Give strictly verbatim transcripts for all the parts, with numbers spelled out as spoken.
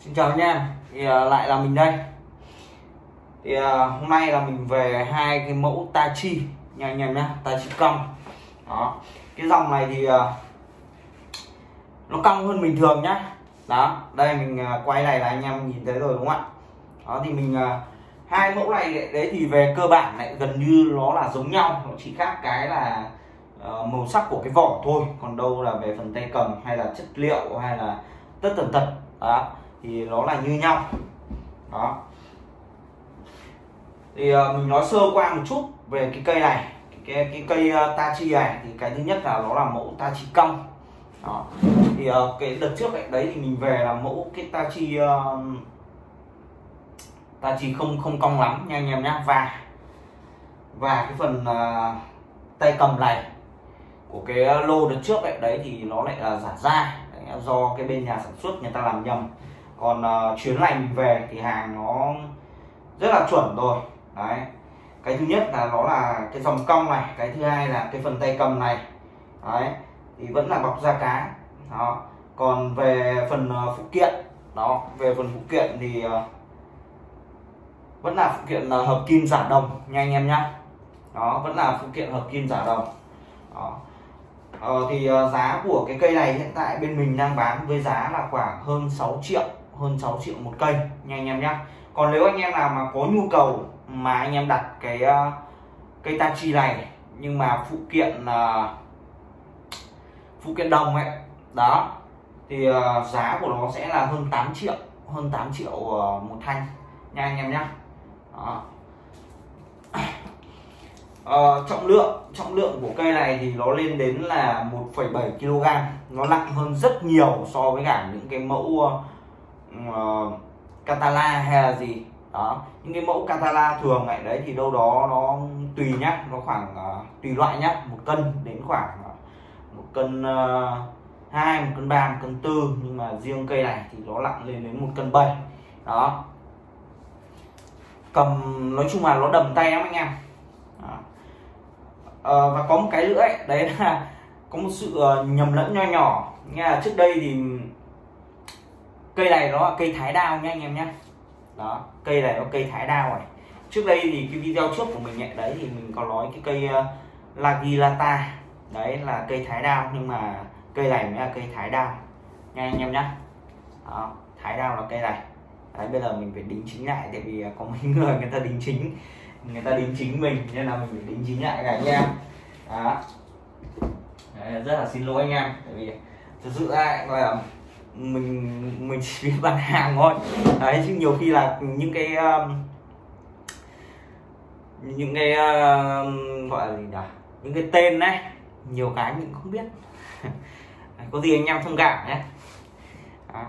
Xin chào anh em, thì uh, lại là mình đây. Thì uh, hôm nay là mình về hai cái mẫu Tachi nha anh em nhé, Tachi cong. Đó, cái dòng này thì uh, nó cong hơn bình thường nhá. Đó, đây mình uh, quay này là anh em nhìn thấy rồi đúng không ạ? Đó thì mình uh, hai mẫu này đấy thì về cơ bản lại gần như nó là giống nhau, nó chỉ khác cái là uh, màu sắc của cái vỏ thôi, còn đâu là về phần tay cầm hay là chất liệu hay là tất tần tật đó thì nó là như nhau. Đó thì uh, mình nói sơ qua một chút về cái cây này, cái cái cây uh, Tachi này thì cái thứ nhất là nó là mẫu Tachi cong. Đó thì uh, cái đợt trước ấy, đấy thì mình về là mẫu cái Tachi uh, Tachi không không cong lắm nha anh em nhé, và và cái phần uh, tay cầm này của cái lô đợt trước ấy, đấy thì nó lại là giả da đấy, do cái bên nhà sản xuất người ta làm nhầm. Còn uh, chuyến này mình về thì hàng nó rất là chuẩn rồi. Đấy, cái thứ nhất là nó là cái dòng cong này, cái thứ hai là cái phần tay cầm này đấy thì vẫn là bọc da cá. Đó, còn về phần uh, phụ kiện, đó về phần phụ kiện thì uh, vẫn là phụ kiện uh, hợp kim giả đồng nha anh em nhá. Đó, vẫn là phụ kiện hợp kim giả đồng. Đó. Ờ, thì uh, giá của cái cây này hiện tại bên mình đang bán với giá là khoảng hơn sáu triệu, hơn sáu triệu một cây nha anh em nhé. Còn nếu anh em nào mà có nhu cầu mà anh em đặt cái uh, cây Tachi này nhưng mà phụ kiện uh, phụ kiện đồng ấy, đó thì uh, giá của nó sẽ là hơn tám triệu, hơn tám triệu uh, một thanh nha anh em nhé. Đó. Uh, trọng lượng trọng lượng của cây này thì nó lên đến là một phẩy bảy ki lô gam, nó nặng hơn rất nhiều so với cả những cái mẫu uh, uh, Catala hay là gì. Đó, những cái mẫu Catala thường này đấy thì đâu đó nó tùy nhá, nó khoảng uh, tùy loại nhá, một cân đến khoảng uh, một cân uh, hai, một cân ba, một cân tư, nhưng mà riêng cây này thì nó nặng lên đến một cân bảy. Đó, cầm nói chung là nó đầm tay lắm anh em. Đó. Uh, và có một cái nữa ấy, đấy là có một sự uh, nhầm lẫn nho nhỏ nha. Trước đây thì cây này nó là cây thái đao nha anh em nhé. Đó, cây này nó cây thái đao này. Trước đây thì cái video trước của mình ấy, đấy thì mình có nói cái cây uh, Lagilata đấy là cây thái đao, nhưng mà cây này mới là cây thái đao nha anh em nhé. Đó, thái đao là cây này. Đấy, bây giờ mình phải đính chính lại, tại vì có mấy người người ta đính chính người ta đính chính mình nên là mình phải đính chính lại cả anh em. Đó. Đấy, rất là xin lỗi anh em, tại vì thực sự ra là mình mình chỉ biết bán hàng thôi. Đấy, chứ nhiều khi là những cái um, những cái uh, gọi là gì nhỉ, những cái tên đấy nhiều cái mình không biết. Có gì anh em thông cảm nhé. Đó.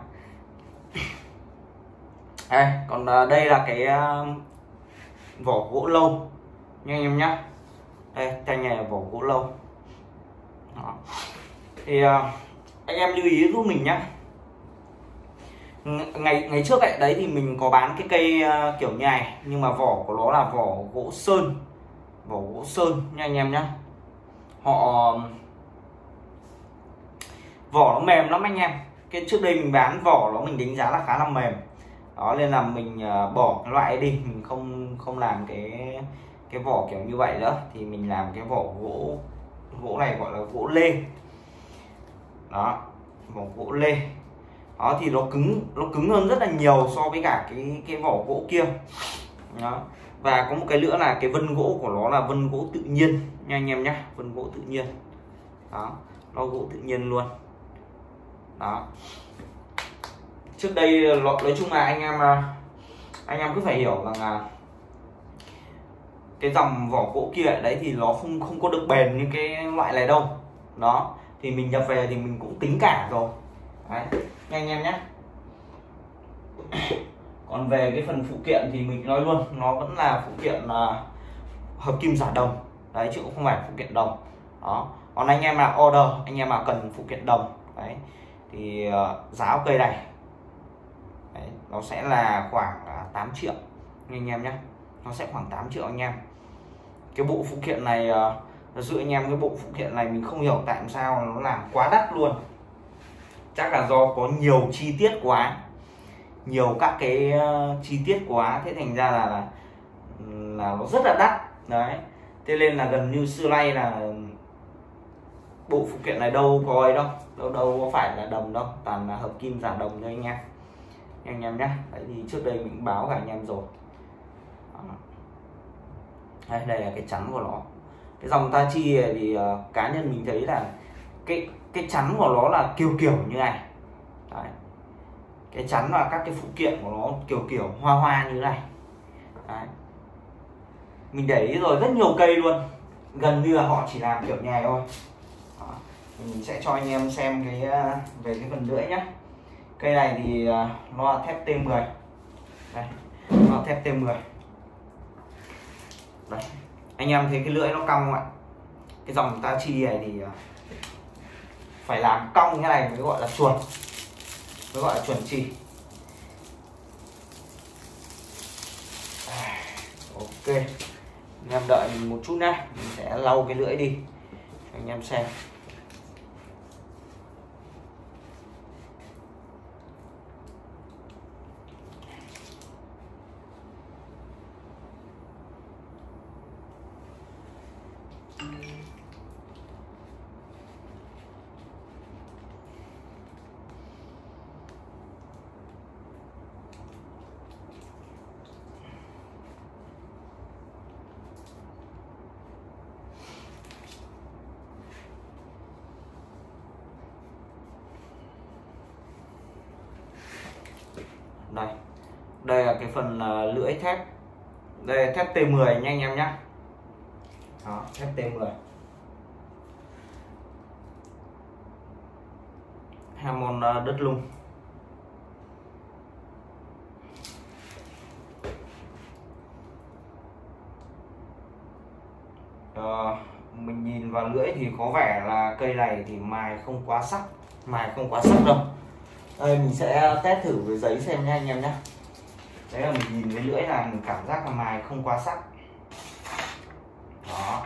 Đây, còn uh, đây là cái uh, vỏ gỗ lâu nha anh em nhé. Đây, thanh này là vỏ gỗ lâu. Đó. Thì uh, anh em lưu ý giúp mình nhé. Ngày ngày trước ấy, đấy thì mình có bán cái cây uh, kiểu như này, nhưng mà vỏ của nó là vỏ gỗ sơn, vỏ gỗ sơn nha anh em nhé. Họ vỏ nó mềm lắm anh em. Cái trước đây mình bán vỏ nó mình đánh giá là khá là mềm. Đó, nên là mình uh, bỏ cái loại ấy đi, mình không không làm cái cái vỏ kiểu như vậy nữa, thì mình làm cái vỏ gỗ gỗ này gọi là gỗ lê. Đó, vỏ gỗ lê. Đó thì nó cứng, nó cứng hơn rất là nhiều so với cả cái cái vỏ gỗ kia. Đó. Và có một cái nữa là cái vân gỗ của nó là vân gỗ tự nhiên nha anh em nhé, vân gỗ tự nhiên. Đó, nó gỗ tự nhiên luôn. Đó. Trước đây nói chung là anh em anh em cứ phải hiểu rằng là cái dòng vỏ gỗ kia đấy thì nó không không có được bền như cái loại này đâu. Đó, thì mình nhập về thì mình cũng tính cả rồi. Đấy, nha anh em nhé. Còn về cái phần phụ kiện thì mình nói luôn, nó vẫn là phụ kiện uh, hợp kim giả đồng đấy, chứ cũng không phải phụ kiện đồng. Đó, còn anh em nào order, anh em nào cần phụ kiện đồng đấy thì uh, giá cây này đấy, nó sẽ là khoảng uh, tám triệu nha anh em nhé. Nó sẽ khoảng tám triệu anh em. Cái bộ phụ kiện này uh, thật sự anh em, cái bộ phụ kiện này mình không hiểu tại sao nó làm quá đắt luôn. Chắc là do có nhiều chi tiết quá, nhiều các cái uh, chi tiết quá, thế thành ra là là, là nó rất là đắt đấy. Thế nên là gần như xưa nay là bộ phụ kiện này đâu có ấy đâu, đâu đâu có phải là đồng đâu, toàn là hợp kim giả đồng thôi anh em, anh em nhé. Đấy thì trước đây mình báo cả anh em rồi. Đây, đây là cái chắn của nó. Cái dòng Tachi này thì uh, cá nhân mình thấy là cái cái chắn của nó là kiểu kiểu như này. Đấy. Cái chắn và các cái phụ kiện của nó kiểu kiểu hoa hoa như này. Đấy. Mình để ý rồi rất nhiều cây luôn, gần như là họ chỉ làm kiểu nhà thôi. Đó. Mình sẽ cho anh em xem cái về cái phần lưỡi nhé. Cây này thì uh, nó là thép T mười. Đây, nó là thép T mười. Đây. Anh em thấy cái lưỡi nó cong không ạ? Cái dòng Tachi này thì uh, phải làm cong như này mới gọi là chuẩn, mới gọi là chuẩn chỉ. Ok, anh em đợi mình một chút nhé, mình sẽ lau cái lưỡi đi cho anh em xem. Đây, đây là cái phần uh, lưỡi thép, đây là thép T mười nha anh em nhé. Đó, thép T mười Hamon uh, đất lung. Uh, mình nhìn vào lưỡi thì có vẻ là cây này thì mài không quá sắc, mài không quá sắc đâu. Đây mình sẽ test thử với giấy xem nha anh em nhé. Đấy là mình nhìn cái lưỡi là mình cảm giác là mài không quá sắc. Đó.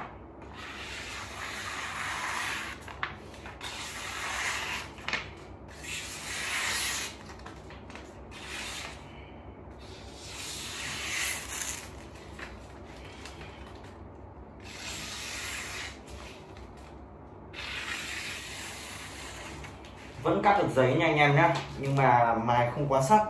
Vẫn cắt được giấy nha anh em nhé, nhưng mà mài không quá sắc.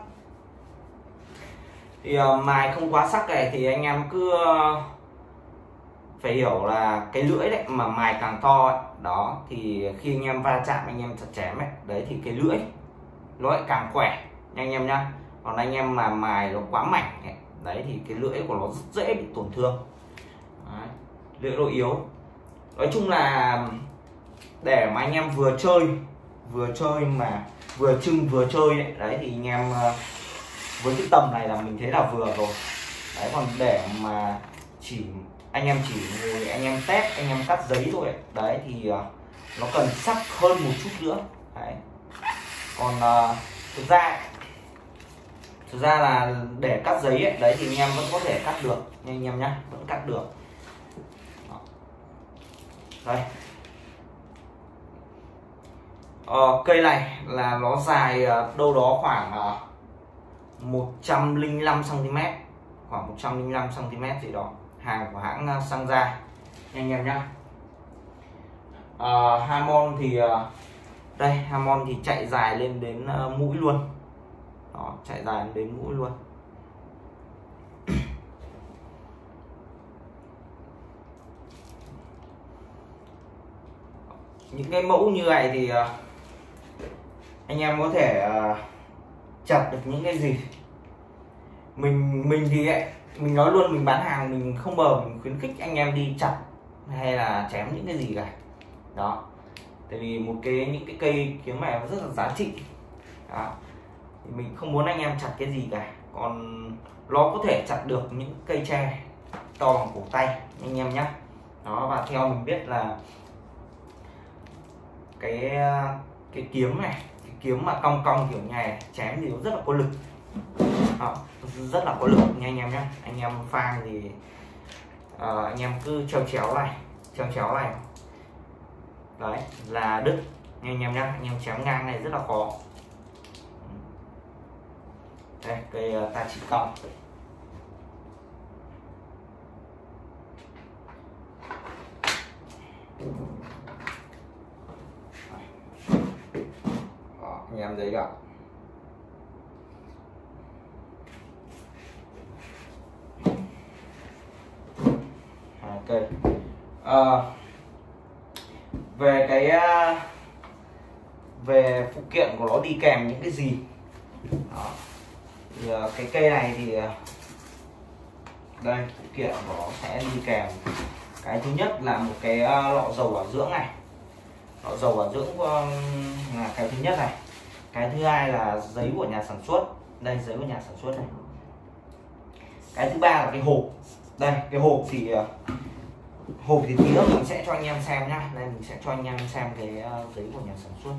Thì uh, mài không quá sắc này thì anh em cứ uh, phải hiểu là cái lưỡi đấy mà mài càng to ấy, đó thì khi anh em va chạm anh em chặt chém ấy, đấy thì cái lưỡi nó lại càng khỏe nha anh em nhá. Còn anh em mà mài nó quá mảnh ấy, đấy thì cái lưỡi của nó rất dễ bị tổn thương. Đấy, lưỡi nó yếu. Nói chung là để mà anh em vừa chơi vừa chơi mà vừa trưng vừa chơi đấy, đấy thì anh em với cái tầm này là mình thấy là vừa rồi. Đấy, còn để mà chỉ anh em chỉ ngồi anh em test, anh em cắt giấy thôi ấy, đấy thì nó cần sắc hơn một chút nữa. Đấy. Còn uh, thực ra thực ra là để cắt giấy ấy, đấy thì anh em vẫn có thể cắt được nha anh em nhá, vẫn cắt được. Đó. Đây. Ờ, cây này là nó dài đâu đó khoảng uh, một trăm lẻ năm xăng ti mét, khoảng một trăm lẻ năm xăng ti mét gì đó, hàng của hãng Sang Gia nha anh em nhá. Uh, Hamon thì uh, đây Hamon thì chạy dài lên đến uh, mũi luôn. Đó, chạy dài đến mũi luôn. Những cái mẫu như này thì uh, anh em có thể uh, chặt được những cái gì. Mình mình thì ấy, mình nói luôn, mình bán hàng mình không bao mình khuyến khích anh em đi chặt hay là chém những cái gì cả. Đó, tại vì một cái những cái cây kiếm này nó rất là giá trị. Đó, thì mình không muốn anh em chặt cái gì cả. Còn nó có thể chặt được những cây tre to bằng cổ tay anh em nhé. Đó, và theo mình biết là cái cái kiếm này, cái kiếm mà cong cong kiểu này chém thì nó rất là có lực. Đó, rất là có lực nha anh em nhé. Anh em phang thì uh, anh em cứ treo chéo này, treo chéo này, đấy là đứt nha anh em nhé. Anh em chém ngang này rất là khó. Đây, cây uh, ta chỉ cong. Đó, anh em thấy chưa? Ok. À, về cái uh, về phụ kiện của nó đi kèm những cái gì? Đó. Thì uh, cái cây này thì uh, đây phụ kiện của nó sẽ đi kèm. Cái thứ nhất là một cái uh, lọ dầu bảo dưỡng này. Lọ dầu bảo dưỡng uh, là cái thứ nhất này. Cái thứ hai là giấy của nhà sản xuất. Đây giấy của nhà sản xuất này. Cái thứ ba là cái hộp. Đây cái hộp thì uh, hộp thì tí nữa mình sẽ cho anh em xem nhá. Đây mình sẽ cho anh em xem cái uh, giấy của nhà sản xuất.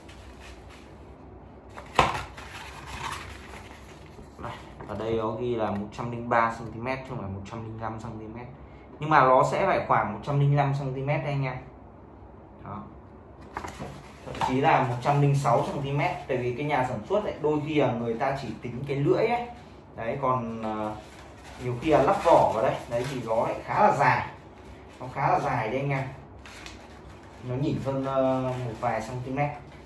Đây, ở đây có ghi là một trăm lẻ ba xăng ti mét chứ không phải một trăm lẻ năm xăng ti mét. Nhưng mà nó sẽ phải khoảng một trăm lẻ năm xăng ti mét đây anh em. Đó. Thậm chí là một trăm lẻ sáu xăng ti mét, tại vì cái nhà sản xuất ấy, đôi khi là người ta chỉ tính cái lưỡi ấy. Đấy còn uh, nhiều khi là lắp vỏ vào đây, đấy thì nó lại khá là dài. Nó khá là dài đấy anh em. Nó nhỉnh hơn uh, một vài cm.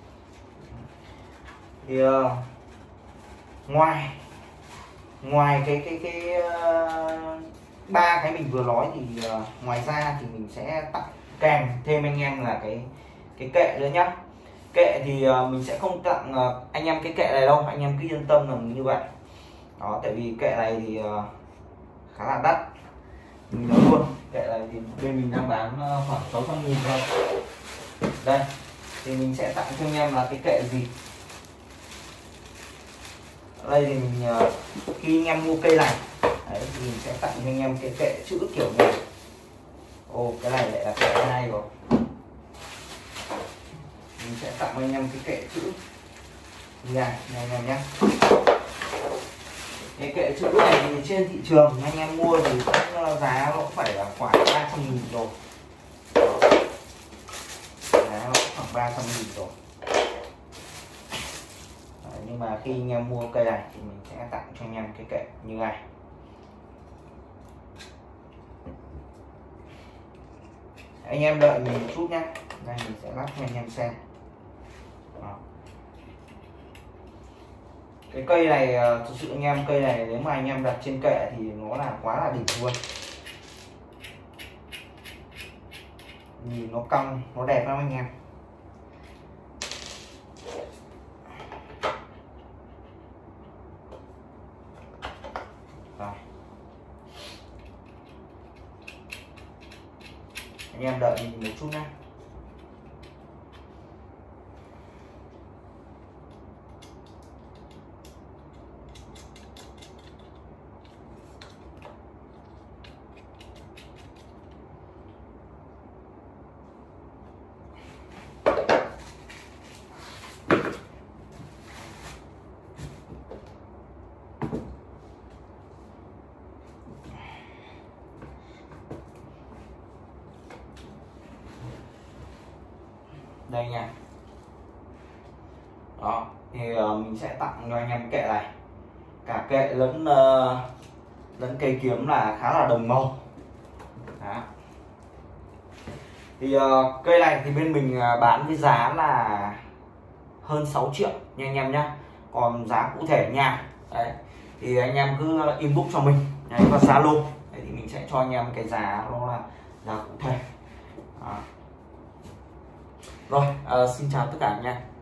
Thì uh, ngoài ngoài cái cái cái ba uh, cái mình vừa nói thì uh, ngoài ra thì mình sẽ tặng kèm thêm anh em là cái cái kệ nữa nhá. Kệ thì uh, mình sẽ không tặng uh, anh em cái kệ này đâu, anh em cứ yên tâm là như vậy. Đó, tại vì kệ này thì uh, khá là đắt. Mình nói luôn, kệ này thì bên mình đang bán uh, khoảng sáu trăm nghìn thôi. Đây, thì mình sẽ tặng cho anh em là cái kệ gì. Ở đây thì mình uh, khi anh em mua cây này, đấy, thì mình sẽ tặng cho anh em cái kệ chữ kiểu này. Ồ, cái này lại là kệ hai rồi. Mình sẽ tặng cho anh em cái kệ chữ này này này nhá. Cái kệ chữ này thì trên thị trường anh em mua thì cũng giá nó cũng phải là khoảng ba trăm nghìn rồi. Giá nó cũng khoảng ba trăm nghìn rồi. Đấy, nhưng mà khi anh em mua cây này thì mình sẽ tặng cho anh em cái kệ như này. Anh em đợi mình một chút nhé. Đây mình sẽ lắp cho anh em xem. Đó. Cái cây này thực sự anh em, cây này nếu mà anh em đặt trên kệ thì nó là quá là đỉnh luôn. Nhìn nó cong, nó đẹp lắm anh em. Rồi. Anh em đợi mình một chút nhé. Đây nha. Đó thì uh, mình sẽ tặng cho anh em kệ này, cả kệ lẫn uh, lẫn cây kiếm là khá là đồng màu. Đó. Thì uh, cây này thì bên mình uh, bán với giá là hơn sáu triệu nha anh em nhá. Còn giá cụ thể nha, đấy thì anh em cứ inbox cho mình đấy, qua Zalo thì mình sẽ cho anh em cái giá nó là giá cụ thể. Đó. Rồi, uh, xin chào tất cả anh em.